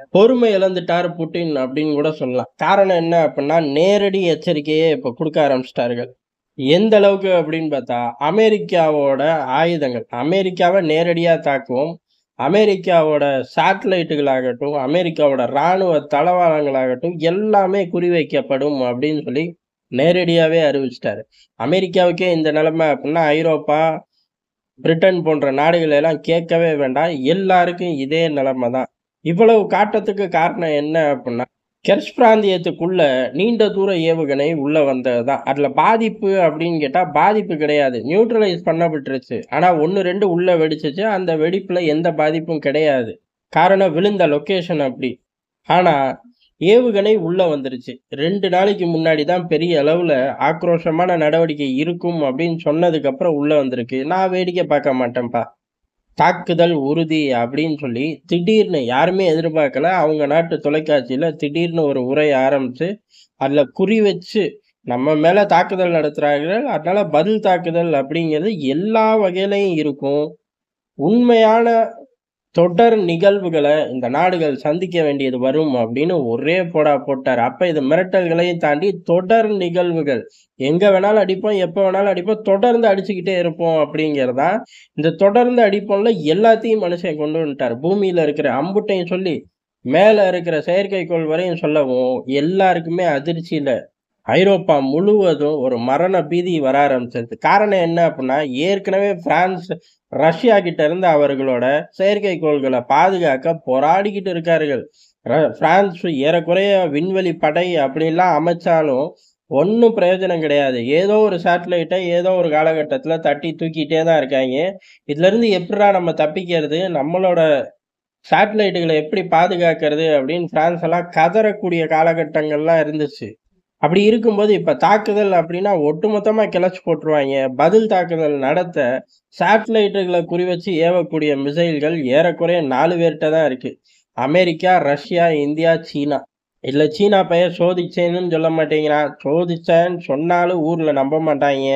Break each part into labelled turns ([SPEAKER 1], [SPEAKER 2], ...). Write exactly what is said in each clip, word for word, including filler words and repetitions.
[SPEAKER 1] பொறுமை இழந்துட்டாரு புட்டின் அப்படின்னு கூட சொல்லலாம். காரணம் என்ன அப்படின்னா, நேரடி எச்சரிக்கையே இப்ப குடுக்க ஆரம்பிச்சுட்டார்கள். எந்த அளவுக்கு அப்படின்னு பார்த்தா, அமெரிக்காவோட ஆயுதங்கள், அமெரிக்காவ நேரடியா தாக்குவோம். அமெரிக்காவோட சேட்டலைட்டுகளாகட்டும், அமெரிக்காவோட ராணுவ தளவாடங்களாகட்டும், எல்லாமே குறிவைக்கப்படும் அப்படின்னு சொல்லி நேரடியாவே அறிவிச்சுட்டாரு. அமெரிக்காவுக்கே இந்த நிலைமை அப்படின்னா, ஐரோப்பா, பிரிட்டன் போன்ற நாடுகள் எல்லாம் கேட்கவே வேண்டாம். எல்லாருக்கும் இதே நிலைமை தான். இவ்வளவு காட்டத்துக்கு காரணம் என்ன அப்புட்ன்னா, கெர்ச் பிராந்தியத்துக்குள்ள நீண்ட தூர ஏவுகணை உள்ள வந்தது தான். அதுல பாதிப்பு அப்படின்னு கேட்டா, பாதிப்பு கிடையாது. நியூட்ரலைஸ் பண்ணப்பட்டுருச்சு. ஆனா ஒன்று, இரண்டு உள்ள வெடிச்சுச்சு. அந்த வெடிப்புல எந்த பாதிப்பும் கிடையாது. காரணம் விழுந்த லொகேஷன் அப்படி. ஆனா, ஏவுகணை உள்ள வந்துருச்சு. இரண்டு நாளைக்கு முன்னாடி தான் பெரிய அளவுல ஆக்ரோஷமான நடவடிக்கை இருக்கும் அப்படின்னு சொன்னதுக்கு அப்புறம் உள்ள வந்திருக்கு. நான் வேடிக்கை பார்க்க மாட்டேன்ப்பா. தாக்குதல் உறுதி அப்படின்னு சொல்லி திடீர்னு யாருமே எதிர்பார்க்கல. அவங்க நாட்டு தொலைக்காட்சியில திடீர்னு ஒரு உரை ஆரம்பிச்சு, அதுல குறி வச்சு நம்ம மேல தாக்குதல் நடத்துறார்கள். அதனால பதில் தாக்குதல் அப்படிங்கிறது எல்லா வகையிலயும் இருக்கும். உண்மையான தொடர் நிகழ்வுகள இந்த நாடுகள் சந்திக்க வேண்டியது வரும் அப்படின்னு ஒரே போடா போட்டாரு. அப்ப இது மிரட்டல்களையும் தாண்டி தொடர் நிகழ்வுகள். எங்க வேணாலும் அடிப்போம், எப்ப வேணாலும் அடிப்போம், தொடர்ந்து அடிச்சுக்கிட்டே இருப்போம் அப்படிங்கிறதான். இந்த தொடர்ந்து அடிப்போம்ல எல்லாத்தையும் மனுஷன் கொண்டு வந்துட்டாரு. பூமியில இருக்கிற அம்புட்டையும் சொல்லி, மேல இருக்கிற செயற்கைக்கோள் வரையும் சொல்லவும், எல்லாருக்குமே அதிர்ச்சியில ஐரோப்பா முழுவதும் ஒரு மரண பீதி வர ஆரம்பிச்சது. காரணம் என்ன அப்டின்னா, ஏற்கனவே பிரான்ஸ், ரஷ்யா கிட்ட இருந்து அவர்களோட செயற்கைக்கோள்கள பாதுகாக்க போராடிக்கிட்டு இருக்கார்கள். ர பிரான்ஸ் ஏறக்குறைய விண்வெளி படை அப்படிலாம் அமைச்சாலும், ஒண்ணும் பிரயோஜனம் கிடையாது. ஏதோ ஒரு சேட்டலைட்ட ஏதோ ஒரு காலகட்டத்தில தட்டி தூக்கிட்டே தான் இருக்காய்ங்க. இதுலருந்து எப்புட்றா நம்ம தப்பிக்கிறது? நம்மளோட சேட்டலைட்டுகள எப்படி பாதுகாக்கிறது? அப்படின்னு பிரான்ஸ் எல்லாம் கதறக்கூடிய காலகட்டங்கள்லாம் இருந்துச்சு. அப்படி இருக்கும்போது, இப்ப தாக்குதல் அப்படின்னா ஒட்டுமொத்தமா கிளச்சு போட்டுருவாய்ங்க. பதில் தாக்குதல் நடத்த சேட்டலைட்டுகள குறிவச்சு ஏவக்கூடிய மிசைல்கள் ஏறக்குறைய நான்கு பேர்ட்ட தான் இருக்கு. அமெரிக்கா, ரஷ்யா, இந்தியா, சீனா. இதுல சீனா பையன் சோதிச்சேன்னு சொல்ல மாட்டேங்கிறான். சோதிச்சேன்னு சொன்னாலும் ஊர்ல நம்ப மாட்டாய்ங்க.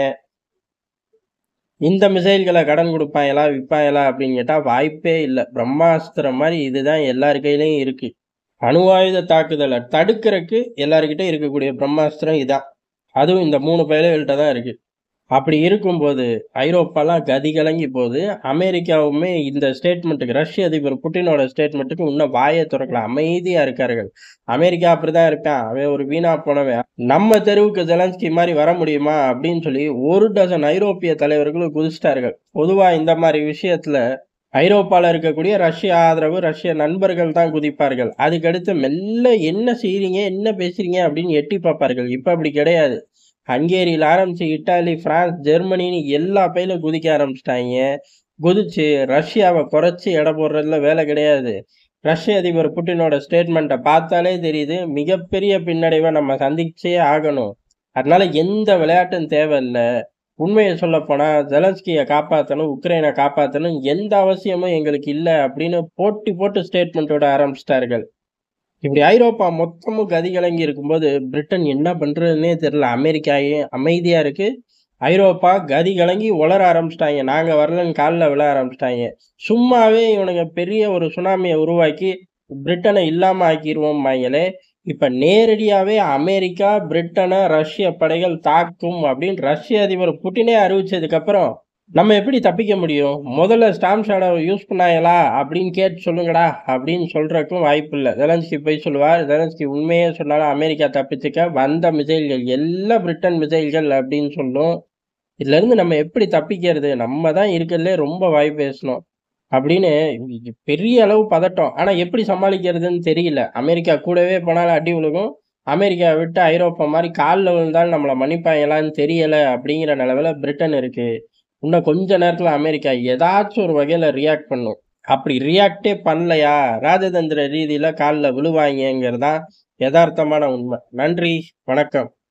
[SPEAKER 1] இந்த மிசைல்கள கடன் குடுப்பாய்ங்களா? விப்பாய்ங்களா? அப்படின்னு கேட்டா வாய்ப்பே இல்ல. பிரம்மாஸ்திரம் மாரி இதுதான் எல்லார் கையிலயும் இருக்கு. அணு ஆயுத தாக்குதல தடுக்கிறக்கு எல்லார்கிட்டயும் இருக்கக்கூடிய பிரம்மாஸ்திரம் இதான். அதுவும் இந்த மூன்று பயலுகள்ட்ட தான் இருக்கு. அப்படி இருக்கும்போது, ஐரோப்பாலாம் கதி கலங்கி போகுது. அமெரிக்காவுமே இந்த ஸ்டேட்மென்ட்‌டுக்கு ரஷ்ய அதிபர் புட்டினோட ஸ்டேட்மென்ட்‌டுக்கு இன்னும் வாயே தொறக்கல. அமைதியா இருக்கார்கள். அமெரிக்கா அப்படிதான் இருப்பான். அவன் ஒரு வீணா போனவன். நம்ம தெருவுக்கு ஜெலன்ஸ்கி மாரி வர முடியுமா? அப்படின்னு சொல்லி ஒரு டசன் ஐரோப்பிய தலைவர்களும் குதிச்சுட்டார்கள். பொதுவா இந்த மாரி விஷயத்துல ஐரோப்பால இருக்கக்கூடிய ரஷ்ய ஆதரவு, ரஷ்ய நண்பர்கள் தான் குதிப்பார்கள். அதுக்கடுத்து மெல்ல என்ன செய்றீங்க? என்ன பேசுறீங்க? அப்படின்னு எட்டி பார்ப்பார்கள். இப்ப அப்படி கிடையாது. ஹங்கேரியில ஆரம்பிச்சு இட்டாலி, பிரான்ஸ், ஜெர்மனின்னு எல்லா பையிலும் குதிக்க ஆரம்பிச்சுட்டாய்ங்க. குதிச்சு ரஷ்யாவ குறைச்சு எடை போடுறதுல வேலை கிடையாது. ரஷ்ய அதிபர் புட்டினோட ஸ்டேட்மெண்ட்ட பார்த்தாலே தெரியுது. மிகப்பெரிய பின்னடைவ நம்ம சந்திச்சே ஆகணும். அதனால எந்த விளையாட்டும் தேவையில்ல. உண்மைய சொல்லப்போனா, ஜெலன்ஸ்கிய காப்பாத்தணும், உக்ரைன காப்பாத்தணும், எந்த அவசியமும் எங்களுக்கு இல்ல அப்படின்னு போட்டி போட்டு ஸ்டேட்மெண்ட் விட ஆரம்பிச்சுட்டார்கள். இப்படி ஐரோப்பா மொத்தமும் கதி கலங்கி இருக்கும்போது, பிரிட்டன் என்ன பண்றதுன்னே தெரியல. அமெரிக்கா ஏன் அமைதியா இருக்கு. ஐரோப்பா கதி கலங்கி உளர ஆரம்பிச்சுட்டாய்ங்க. நாங்க வரலன்னு கால்ல விழ ஆரம்பிச்சுட்டாய்ங்க. சும்மாவே இவனுங்க பெரிய ஒரு சுனாமிய உருவாக்கி, பிரிட்டன இல்லாம ஆக்கிருவோம்பாய்ங்களே. இப்ப நேரடியாவே அமெரிக்கா, பிரிட்டன ரஷ்ய படைகள் தாக்கும் அப்படின்னு ரஷ்ய அதிபர் புட்டினே அறிவிச்சதுக்கு அப்புறம், நம்ம எப்படி தப்பிக்க முடியும்? முதல்ல ஸ்டார்ம் ஷேடோவ யூஸ் பண்ணாய்ங்களா? அப்படின்னு கேட்டு சொல்லுங்கடா, அப்படின்னு சொல்றதுக்கும் வாய்ப்பில்ல. ஜெலன்ஸ்கி பொய் சொல்லுவார். ஜெலன்ஸ்கி உண்மையே சொன்னாலும் அமெரிக்கா தப்பிச்சுக்க வந்த மிசைல்கள் எல்லாம் பிரிட்டன் மிசைல்கள் அப்படின்னு சொல்லும். இதுலருந்து நம்ம எப்படி தப்பிக்கிறது? நம்ம தான் இருக்கிறதுலயே ரொம்ப வாய் பேசணும். அப்படின்னு இது பெரிய அளவு பதட்டம். ஆனா எப்படி சமாளிக்கிறதுன்னு தெரியல. அமெரிக்கா கூடவே போனாலும் அடி விழுகும். அமெரிக்காவ விட்டு ஐரோப்பா மாரி கால்ல விழுந்தாலும் நம்மள மன்னிப்பாய்ங்களான்னு தெரியல அப்படிங்கிற நிலமையில பிரிட்டன் இருக்கு. இன்னும் கொஞ்ச நேரத்துல அமெரிக்கா ஏதாச்சும் ஒரு வகையில ரியாக்ட் பண்ணும். அப்படி ரியாக்ட்டே பண்ணலையா, ராஜதந்திர ரீதியில கால்ல விழுவாய்ங்கங்கிறது தான் எதார்த்தமான உண்மை. நன்றி, வணக்கம்.